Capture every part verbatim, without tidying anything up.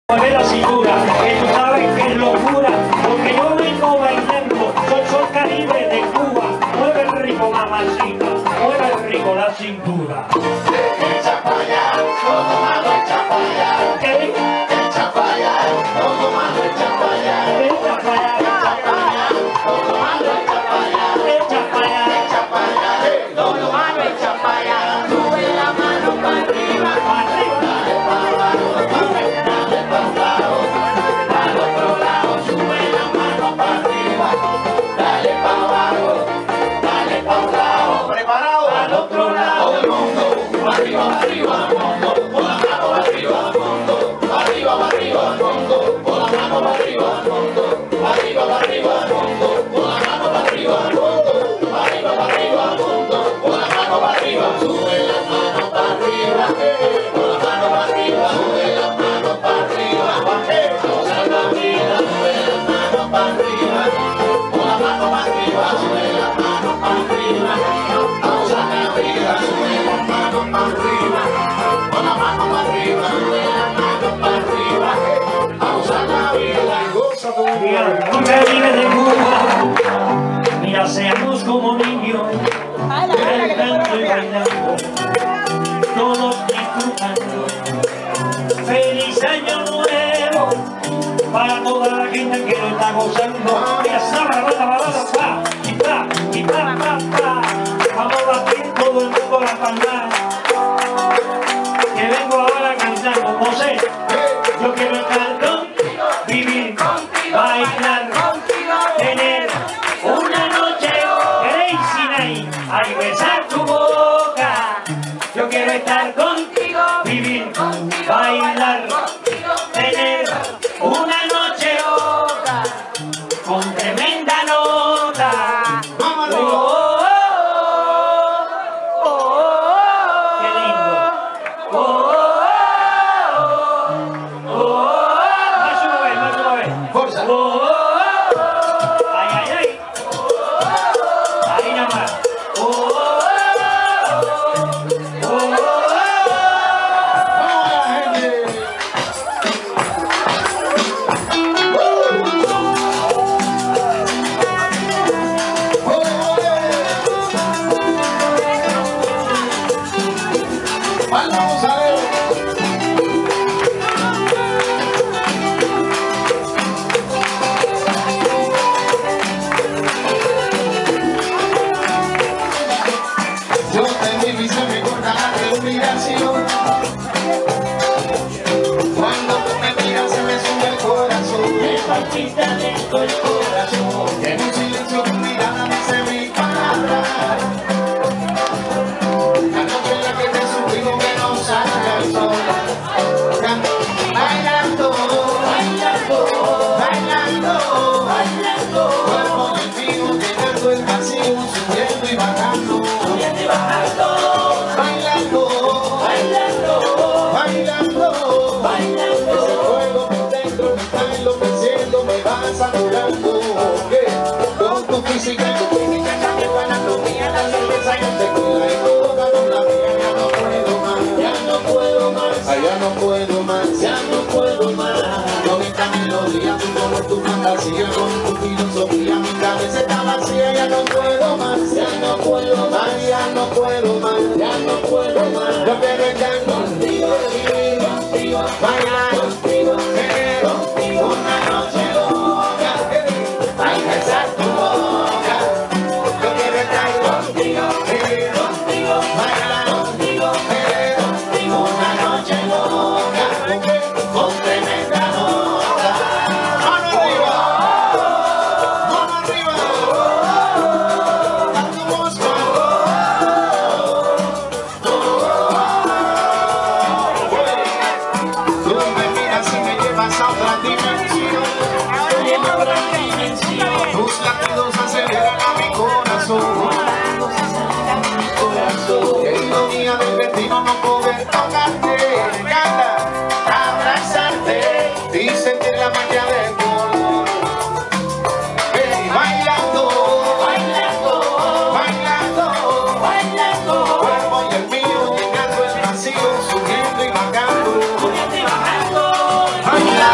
Mueve la cintura, que tú sabes que es locura, porque yo vengo bailando, soy sol Caribe de Cuba. Mueve el rico mamacita, mueve el rico la cintura. Echa pa' allá, todo malo echa pa' allá. ¿Qué? Echa pa' allá, todo malo echa pa' allá. Echa pa' allá, Echa pa' allá, todo malo echa pa' allá. echa pa' allá, Echa pa' allá, eh, todo malo echa pa' allá. Sube la mano pa' arriba, pa' arriba. dale pa' abajo, dale pa' un lado, al otro lado. Sube la mano pa' arriba, dale pa' abajo, dale pa' un lado. Preparado, al otro lado. Todo el mundo, arriba, arriba, al mundo, con la mano arriba, al mundo, arriba, arriba, al mundo, con la mano arriba, al mundo, arriba, arriba, al mundo, con la mano arriba, al mundo, arriba, arriba, al mundo, con la mano arriba. Sube la mano para arriba, eh, con la mano arriba, sube la mano para arriba, eh, goza la vida, sube la mano para arriba, con la mano arriba, sube la mano para arriba, goza la vida, sube la mano para arriba, con la mano arriba, sube la mano para arriba, goza la vida, goza tu vida. Sol Caribe de Cuba, mira, seamos como niños, cantando y bailando, todos disfrutando. Feliz año nuevo para toda la gente que lo está gozando. Ya sabe, bata, bata, pa, y pa, y pa, pa, pa. Vamos a batir todo el mundo la palma. Que vengo ahora cantando, José. Yo quiero estar contigo, vivir contigo, bailar contigo, tener una noche crazy night, ay, besar tu boca. Yo quiero estar contigo, vivir contigo, bailar contigo, tener una noche loca con tremenda nota. Vamos Oh, arriba. oh, oh, oh, qué lindo. Oh, oh, oh, más una vez, más una vez. Fuerza. Oh, oh, oh, ay, ay, ay. Ahí nada más. Oh, oh, oh, oh, oh. Vamos la gente. Vamos a ver. Yo te vi y se me corta la respiración. Cuando tú me miras se me sube el corazón. Me palpita dentro el corazón. En un silencio tu mirada me hace mis palabras. La noche en la que te suplico que no salga el sol. Bailando, bailando, bailando, bailando. Cuerpo y mío llenando el vacío, subiendo y bajando. Subiendo y bajando. Bailando, Bailando. bailando, Bailando. ese fuego por dentro me está enloqueciendo, me va saturando. ¿Qué? Con tu física y tu química también van a mía la cerveza y el tequila y toda con la mía. Ya no puedo más, ya no puedo más, ay, ya no puedo más, ya no puedo más. Con esta melodía, tu color, tu fantasía, con tu filosofía, mi cabeza está vacía. Ya no puedo más, ya no puedo más, ya no puedo más, ya no puedo más. Yo quiero estar contigo, vivir contigo, bailar contigo, querer contigo una noche loca, ay, besar tu boca. Yo quiero estar contigo, vivir contigo, bailar contigo, querer contigo una noche loca, con tremenda nota. Mano arriba, mano arriba, a tu voz, tú me miras y me llevas a otra dimensión. Tus latidos aceleran a mi corazón. Qué ironía del destino no poder tocarte, canta, abrazarte y sentir la magia del color. Hey, bailando, bailando, bailando, bailando. Cuerpo y el mío llenando el vacío, subiendo y bajando. Subiendo y bajando. Bailando.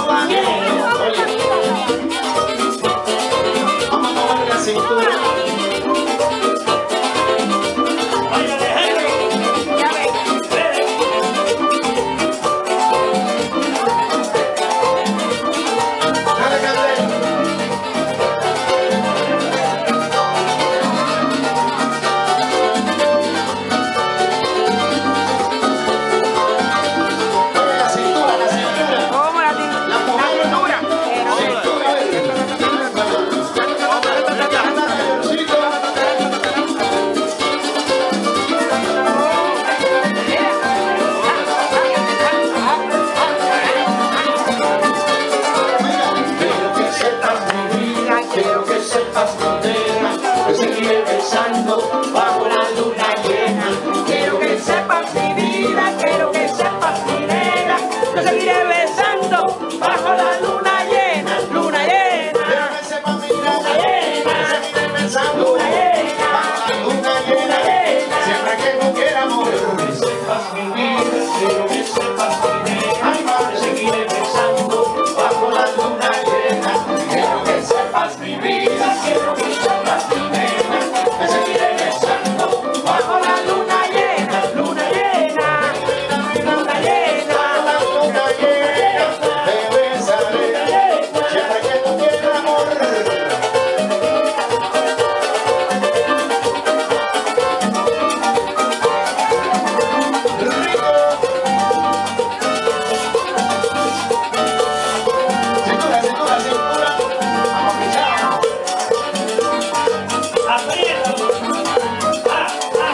Vamos a mover la cintura. Bajo la luna llena, quiero que sepas mi vida, quiero que sepas mi negra, yo seguiré besando bajo la luna llena, luna llena, quiero que sepas mi luna llena, seguiré besando luna llena, bajo la luna llena, siempre que tú quieras morir. Quiero que sepas mi vida, quiero que sepas mi negra, yo seguiré besando bajo la luna llena, quiero que sepas mi vida, quiero que sepas mi negra, yo seguiré besando bajo la luna llena, luna llena, luna llena, la luna llena, te besaré, siempre que tú quieras amor. Rico. Cintura, cintura, cintura. Vamos a pichar. Aprieta. Ah, ah.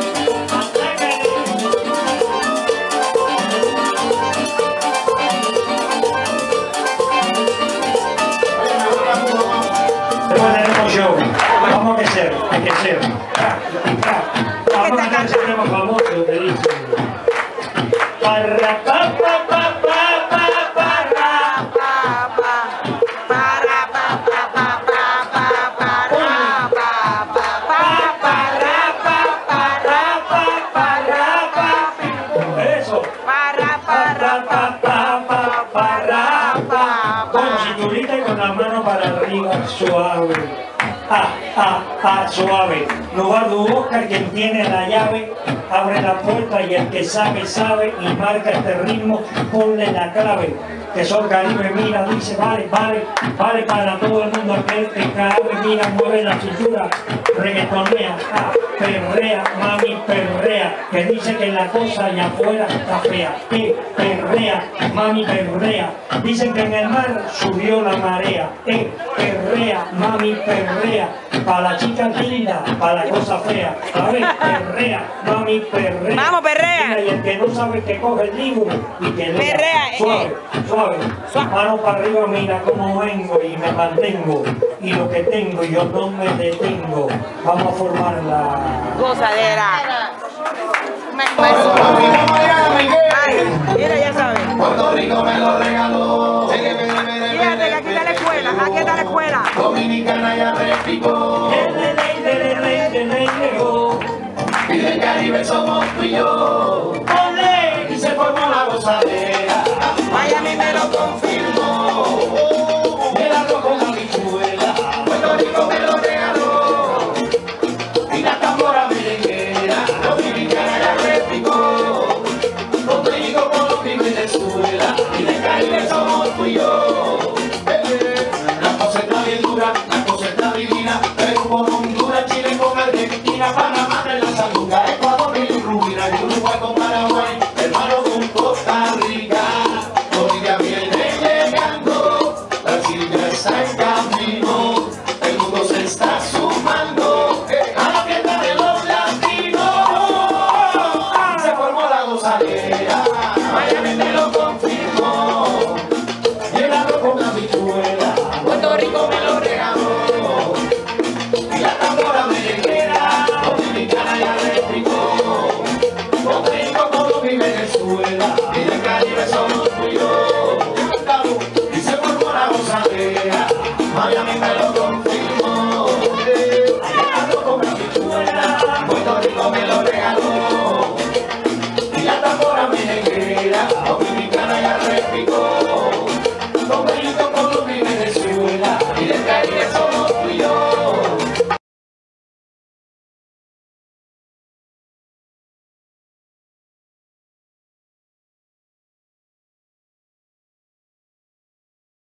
Después tenemos show. Vamos a crecer, hay que ser. Vamos a cantar ese tema famoso que dice Parra, pa, pa, pa, pa, pa, parra, pa, pa, parra, pa, pa, pa, pa, pa, parra, pa, pa, pa, parra, pa, parra, pa, parra, pa. Eso. Parra, parra, pa, pa, pa, parra, pa. Con cinturita y con la mano para arriba, suave. Ah, ah, ah, suave. Lugar de Oscar, quien tiene la llave, abre la puerta y el que sabe, sabe y marca este ritmo, ponle la clave. Que Sol Caribe mira, dice, vale, vale, vale para todo el mundo aquel que cabe, mira, mueve la cintura, reggaetonea, ah, perrea, mami, perrea, que dice que la cosa allá afuera está fea, eh, perrea, mami, perrea, dicen que en el mar subió la marea, eh, perrea, mami, perrea, para la chica linda, para la cosa fea, a ver, perrea, mami, perrea. Vamos, perrea. Mira, y el que no sabe que coge el libro y que lea, Perrea, suave, eh. suave, Suave. mano para arriba, mira cómo vengo y me mantengo, y lo que tengo yo no me detengo, vamos a formar la... Gozadera. Ay, mira, ya sabes. Puerto Rico me lo regaló. Fíjate que aquí está la escuela, aquí está la escuela. Dominicana ya replicó. Y Y del Caribe somos tú y yo.